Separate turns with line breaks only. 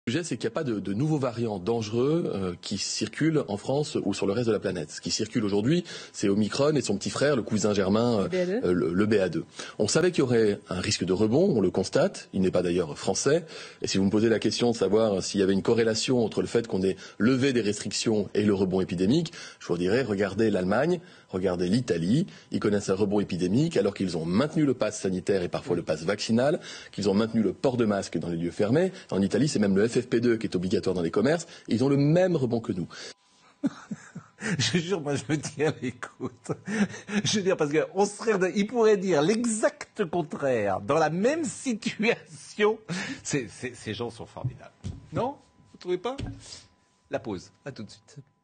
Le sujet, c'est qu'il n'y a pas de nouveaux variants dangereux qui circulent en France ou sur le reste de la planète. Ce qui circule aujourd'hui, c'est Omicron et son petit frère, le cousin germain, le BA2. On savait qu'il y aurait un risque de rebond, on le constate. Il n'est pas d'ailleurs français. Et si vous me posez la question de savoir s'il y avait une corrélation entre le fait qu'on ait levé des restrictions et le rebond épidémique, je vous dirais, regardez l'Allemagne, regardez l'Italie. Ils connaissent un rebond épidémique alors qu'ils ont maintenu le pass sanitaire et parfois le pass vaccinal, qu'ils ont maintenu le port de masque dans les lieux fermés. En Italie, c'est même le FFP2 qui est obligatoire dans les commerces. Et ils ont le même rebond que nous.
Je jure, moi je me tiens à l'écoute. Je veux dire, parce il pourrait dire l'exact contraire dans la même situation. Ces gens sont formidables. Non? Vous trouvez pas? La pause. À tout de suite.